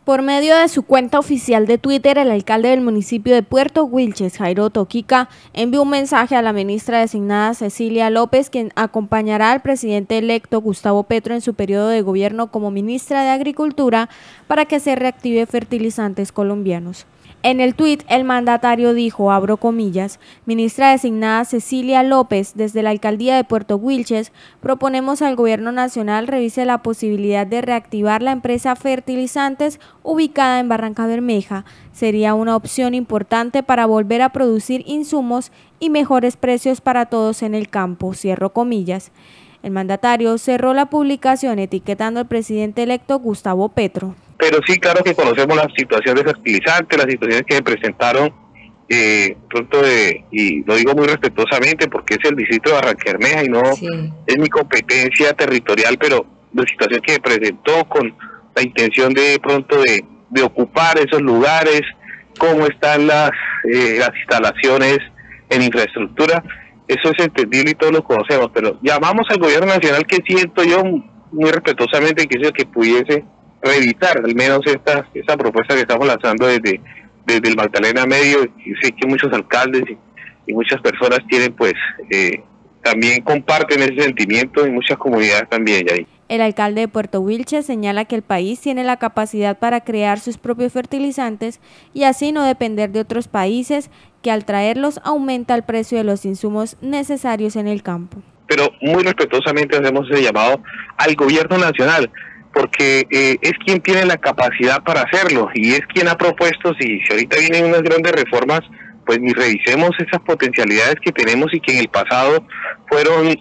Por medio de su cuenta oficial de Twitter, el alcalde del municipio de Puerto Wilches, Jairo Toquica, envió un mensaje a la ministra designada Cecilia López, quien acompañará al presidente electo Gustavo Petro en su periodo de gobierno como ministra de Agricultura para que se reactive Fertilizantes Colombianos. En el tuit, el mandatario dijo, abro comillas, ministra designada Cecilia López, desde la alcaldía de Puerto Wilches, proponemos al gobierno nacional revise la posibilidad de reactivar la empresa Fertilizantes ubicada en Barrancabermeja. Sería una opción importante para volver a producir insumos y mejores precios para todos en el campo, cierro comillas. El mandatario cerró la publicación etiquetando al presidente electo Gustavo Petro. Pero sí, claro que conocemos la situación de fertilizantes, las situaciones que se presentaron pronto y lo digo muy respetuosamente porque es el distrito de Barrancabermeja y no es mi competencia territorial, pero la situación que se presentó con la intención de pronto de ocupar esos lugares, cómo están las instalaciones en infraestructura, eso es entendible y todos lo conocemos, pero llamamos al gobierno nacional, que siento yo muy respetuosamente que es el que pudiese revisar al menos esta propuesta que estamos lanzando desde el Magdalena Medio. Y sé que muchos alcaldes y muchas personas tienen también comparten ese sentimiento y muchas comunidades también. Yair. El alcalde de Puerto Wilches señala que el país tiene la capacidad para crear sus propios fertilizantes y así no depender de otros países, que al traerlos aumenta el precio de los insumos necesarios en el campo. Pero muy respetuosamente hacemos ese llamado al gobierno nacional, porque es quien tiene la capacidad para hacerlo y es quien ha propuesto, si ahorita vienen unas grandes reformas, pues ni revisemos esas potencialidades que tenemos y que en el pasado fueron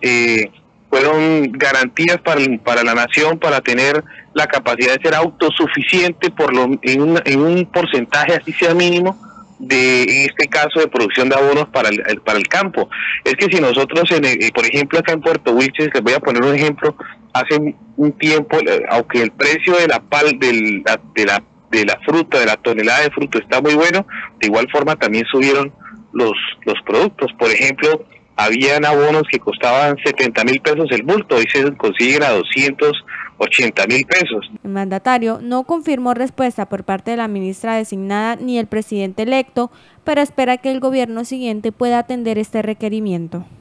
garantías para la nación, para tener la capacidad de ser autosuficiente en un porcentaje así sea mínimo, en este caso de producción de abonos para el campo. Es que si nosotros, por ejemplo acá en Puerto Wilches, les voy a poner un ejemplo, hace un tiempo, aunque el precio de la fruta, de la tonelada de fruta está muy bueno, de igual forma también subieron los productos. Por ejemplo, habían abonos que costaban 70.000 pesos el bulto, hoy se consiguen a 280.000 pesos. El mandatario no confirmó respuesta por parte de la ministra designada ni el presidente electo, pero espera que el gobierno siguiente pueda atender este requerimiento.